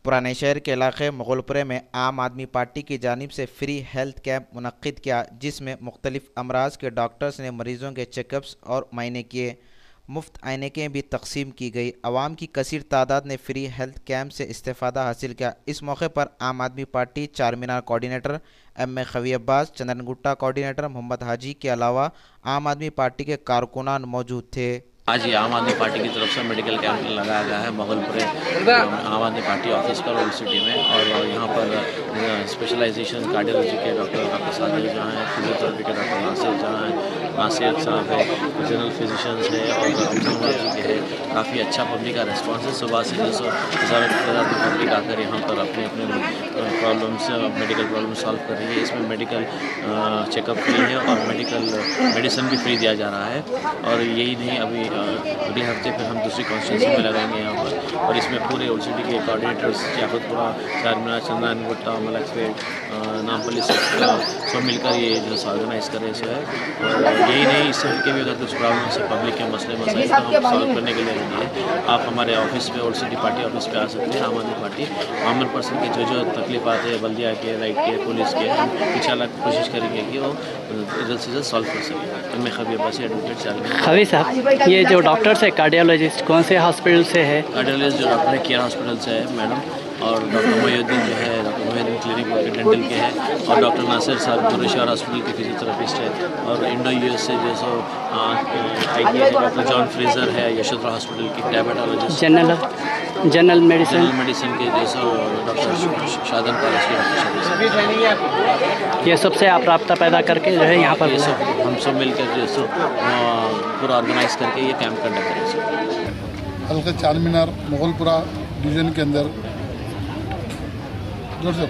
पुराने शहर के इलाके मुगलपुरे में आम आदमी पार्टी की जानिब से फ्री हेल्थ कैंप मुनक्किद किया, जिसमें मुख्तलिफ अमराज के डॉक्टर्स ने मरीज़ों के चेकअप्स और मुआयने किए। मुफ्त ऐनकें भी तकसीम की गई। आवाम की कसीर तादाद ने फ्री हेल्थ कैंप से इस्तेफ़ादा हासिल किया। इस मौके पर Aam Aadmi party Charminar coordinator M A Khavi Abbas, Chandanguta coordinator Mohammad Haji के अलावा आम आदमी पार्टी के कारकुनान मौजूद थे। आज ये आम आदमी पार्टी की तरफ से मेडिकल कैंप लगाया गया है मुगलपुरे आम आदमी पार्टी ऑफिस पर ओल्ड सिटी में। और यहाँ पर स्पेशलाइजेशन कार्डियोलॉजी के डॉक्टर साथ जहाँ हैं, फिजियोथेरेपी के डॉक्टर नासिर साहब है, जनरल फिजिशंस है और ऑप्थेल्मोलॉजी के है। काफ़ी अच्छा पब्लिक का रिस्पॉन्स है। सुबह से 200,000 की पब्लिक आकर यहाँ पर अपने अपने प्रॉब्लम्स मेडिकल प्रॉब्लम सॉल्व कर रही है। इसमें मेडिकल चेकअप फ्री है और मेडिसिन भी फ्री दिया जा रहा है। और यही नहीं, अभी अगले हफ्ते फिर हम दूसरी कॉन्स्टिट्यूंसी में लगाएंगे यहाँ पर। और इसमें पूरे ओल्ड सिटी के कोऑर्डिनेटर्स याकुतपुरा, चारमीनार, चंदनगुट्टा, मलकपेट, नामपल्ली सब मिलकर ये जो ऑर्गेनाइज़ कर रहे हैं। और यही नहीं, इससे के भी अगर कुछ प्रॉब्लम है पब्लिक के मसले मसाइल तो हम सॉल्व करने के लिए रेडी है। आप हमारे ऑफिस पे, ओल्ड सिटी पार्टी ऑफिस पे आ सकते हैं। आम आदमी पार्टी कॉमन पर्सन की जो तकलीफ आते हैं, बल्दिया के, राइट के, पुलिस के, हम इंशाल्लाह कोशिश करेंगे कि वो जल्द से जल्द सॉल्व कर सकें। मैं खबी अब्बासी, एडवोकेट चारमीनार। खबी साहब, ये जो डॉक्टर्स है कार्डियोलॉजिस्ट कौन से हॉस्पिटल से है? कार्डियोलॉजिस्ट जो डॉक्टर है केयर हॉस्पिटल से है मैडम। और डॉक्टर मोहिउद्दीन जो है, डॉक्टर मोहिउद्दीन क्लिनिक डेंटल के हैं। और डॉक्टर नासिर साहब गुरेश्वर हॉस्पिटल के फिजियोथेरेपिस्ट है। और इंडो यूएस से जो सो आई है डॉक्टर जॉन फ्रेजर है, यशोधरा हॉस्पिटल की डायबिटोलॉजिस्ट। जनरल मेडिसिन के जो सो डॉक्टर शादन पारस के। ये सबसे आप राब्ता पैदा करके जो है यहाँ पर ये सब हम सब मिलकर जो सो पूरा ऑर्गेनाइज करके ये कैंप कंडक्ट करें। हल्का चारमीनार मुगलपुरा डिवीज़न के अंदर जोर से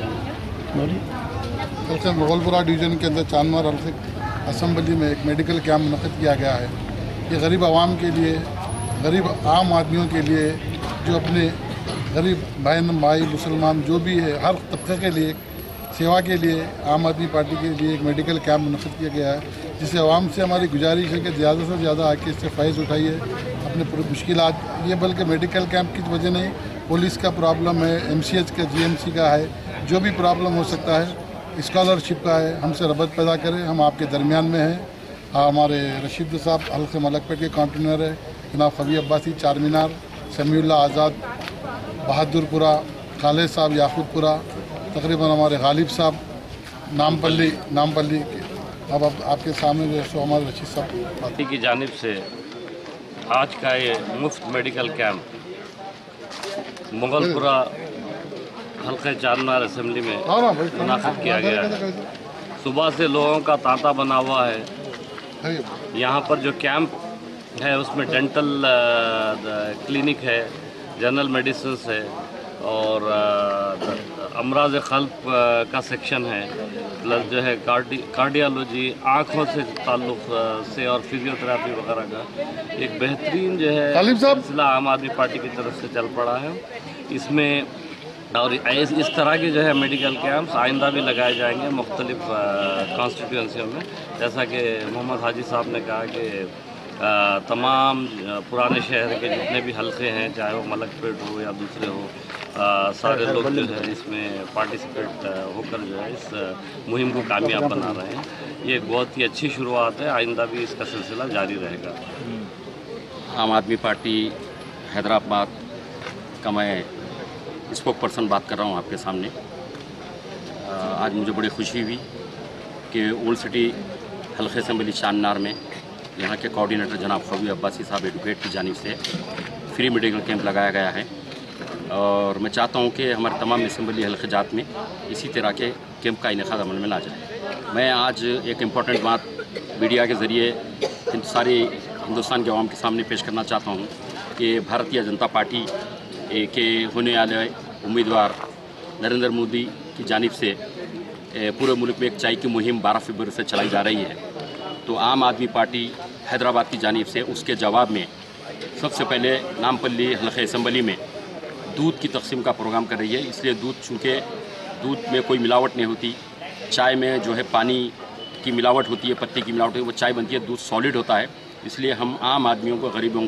हल्का मुगलपुरा डिवीज़न के अंदर चारमीनार हल्के असम्बली में एक मेडिकल कैंप मुनक़्क़िद किया गया है। ये गरीब आवाम के लिए, गरीब आम आदमियों के लिए, जो अपने गरीब भाई मुसलमान जो भी है, हर तबके के लिए सेवा के लिए आम आदमी पार्टी के लिए एक मेडिकल कैंप मुनक़्क़िद किया गया है। जिससे आवाम से हमारी गुजारिश है कि ज़्यादा से ज़्यादा आके इससे फ़ायदा उठाइए अपने पूरी मुश्किलात। ये बल्कि मेडिकल कैंप की वजह नहीं, पुलिस का प्रॉब्लम है, MCH का, GMC का है, जो भी प्रॉब्लम हो सकता है, स्कॉलरशिप का है, हमसे रबत पैदा करें। हम आपके दरमियान में हैं। हमारे रशीद साहब हल्के मलकपेट के काउंटनर है, जनाब खबी अब्बासी चारमीनार, समीउल्ला आज़ाद बहादुरपुरा, खालिद साहब याकूबपुरा, तकरीबन हमारे गालिब साहब नामपल्ली अब आपके सामने जो है हमारे रशीद साहब पार्टी की जानिब से आज का ये मुफ्त मेडिकल कैंप मुगलपुरा हल्के चारमीनार असेंबली में मुनाक़िद किया गया है। सुबह से लोगों का तांता बना हुआ है। यहाँ पर जो कैंप है उसमें डेंटल क्लिनिक है, जनरल मेडिसिन है और अमराज क़ल्ब का सेक्शन है, प्लस जो है कार्डियोलॉजी, आँखों से ताल्लुक़ से और फिजियोथेरेपी वगैरह का एक बेहतरीन जो है सिलसिला आम आदमी पार्टी की तरफ से चल पड़ा है। इसमें और इस तरह के जो है मेडिकल कैंप्स आइंदा भी लगाए जाएंगे मुख्तलिफ कॉन्स्टिट्यूंसियों में। जैसा कि मोहम्मद हाजी साहब ने कहा कि तमाम पुराने शहर के जितने भी हलके हैं, चाहे वो मलकपेट हो या दूसरे हो, सारे लोग जो है इसमें पार्टिसिपेट होकर जो है इस मुहिम को कामयाब बना रहे हैं। ये एक बहुत ही अच्छी शुरुआत है, आइंदा भी इसका सिलसिला जारी रहेगा। आम आदमी पार्टी हैदराबाद का मैं स्पोक पर्सन बात कर रहा हूँ आपके सामने। आज मुझे बड़ी खुशी हुई कि ओल्ड सिटी हल्के असेंबली चारमीनार में यहाँ के कोऑर्डिनेटर जनाब खबी अब्बासी साहब एडवोकेट की जानिब से फ्री मेडिकल कैंप लगाया गया है। और मैं चाहता हूँ कि हमारे तमाम असेंबली हल्के जात में इसी तरह के कैंप का इनेकाद अमल में ला जाए। मैं आज एक इम्पॉर्टेंट बात मीडिया के ज़रिए सारे हिंदुस्तान के अवाम के सामने पेश करना चाहता हूँ कि भारतीय जनता पार्टी के होने वाले उम्मीदवार नरेंद्र मोदी की जानिब से पूरे मुल्क में एक चाय की मुहिम 12 फरवरी से चलाई जा रही है। तो आम आदमी पार्टी हैदराबाद की जानिब से उसके जवाब में सबसे पहले नामपल्ली हल्के असेंबली में दूध की तकसीम का प्रोग्राम कर रही है। इसलिए चूँकि दूध में कोई मिलावट नहीं होती, चाय में जो है पानी की मिलावट होती है, पत्ती की मिलावट होती है, वो चाय बनती है, दूध सॉलिड होता है। इसलिए हम आम आदमियों को, गरीबों को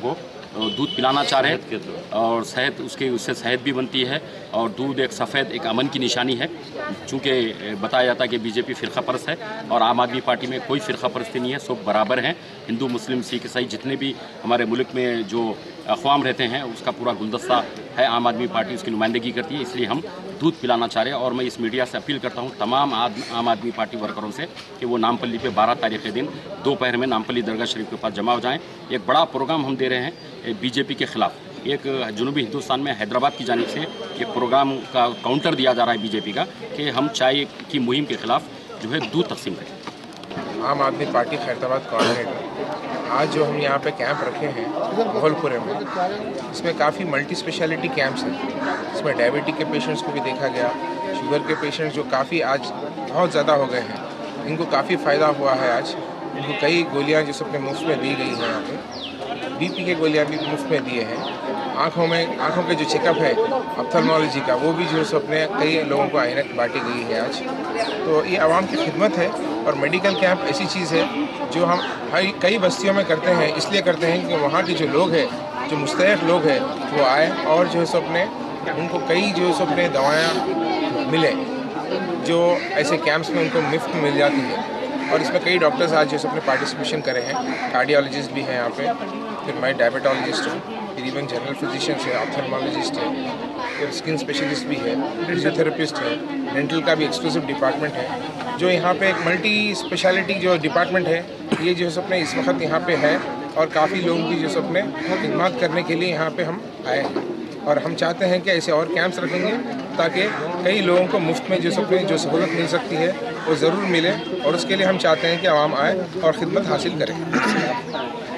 दूध पिलाना चाह रहे हैं और शहद उससे शहद भी बनती है और दूध एक सफ़ेद एक अमन की निशानी है। चूँकि बताया जाता है कि बीजेपी फ़िरका परस्त है और आम आदमी पार्टी में कोई फ़िरका परस्ती नहीं है, सब बराबर हैं। हिंदू मुस्लिम सिख ईसाई जितने भी हमारे मुल्क में जो अक़वाम रहते हैं उसका पूरा गुलदस्ता है, आम आदमी पार्टी उसकी नुमाइंदगी करती है, इसलिए हम दूध पिलाना चाह रहे हैं। और मैं इस मीडिया से अपील करता हूँ तमाम आम आदमी पार्टी वर्करों से कि वो नामपल्ली पे 12 तारीख के दिन दोपहर में नामपल्ली दरगाह शरीफ के पास जमा हो जाएं। एक बड़ा प्रोग्राम हम दे रहे हैं बीजेपी के ख़िलाफ़। एक जनूबी हिंदुस्तान में हैदराबाद की जानिब से एक प्रोग्राम का काउंटर दिया जा रहा है बीजेपी का कि हम चाय की मुहिम के ख़िलाफ़ जो है दूध तकसीम करें। आम आदमी पार्टी खैरताबाद कोऑर्डिनेटर आज जो हम यहाँ पे कैंप रखे हैं मोहलपुरे में, इसमें काफ़ी मल्टी स्पेशलिटी कैंप्स हैं। इसमें डायबिटिक के पेशेंट्स को भी देखा गया, शुगर के पेशेंट्स जो काफ़ी आज बहुत ज़्यादा हो गए हैं, इनको काफ़ी फ़ायदा हुआ है। आज इनको कई गोलियाँ जो सबने मुफ्त में दी गई हैं, यहाँ पे बीपी के गोलियाँ भी मुफ्त में दिए हैं। आँखों के जो चेकअप है ऑप्थेल्मोलॉजी का, वो भी जो सबने कई लोगों को ऐनक बांटी गई है आज। तो ये आवाम की खिदमत है और मेडिकल कैंप ऐसी चीज़ है जो हम कई बस्तियों में करते हैं, इसलिए करते हैं कि वहाँ के जो लोग हैं, जो मुस्तहिक़ लोग हैं, वो आए और जो है सबने उनको कई जो सबने दवाएँ मिले जो ऐसे कैंप्स में उनको मुफ्त मिल जाती है। और इसमें कई डॉक्टर्स आज जो सबने पार्टिसिपेशन करे हैं, कार्डियोलॉजिस्ट भी हैं यहाँ पे, फिर मैं डायबिटोलॉजिस्ट हूँ, फिर इवन जनरल फिजिशियंस है, ऑप्थेल्मोलॉजिस्ट है, फिर स्किन स्पेशलिस्ट भी है, फिजियोथेरेपिस्ट है, डेंटल का भी एक्सक्लूसिव डिपार्टमेंट है। जो यहाँ पे एक मल्टी स्पेशलिटी जो डिपार्टमेंट है, ये जो सबने इस वक्त यहाँ पे है और काफ़ी लोगों की जो सबने खिदमत करने के लिए यहाँ पे हम आए हैं। और हम चाहते हैं कि ऐसे और कैंप्स रखेंगे ताकि कई लोगों को मुफ्त में जो सबने जो सहूलत मिल सकती है वो ज़रूर मिले, और उसके लिए हम चाहते हैं कि आवाम आए और ख़िदमत हासिल करें।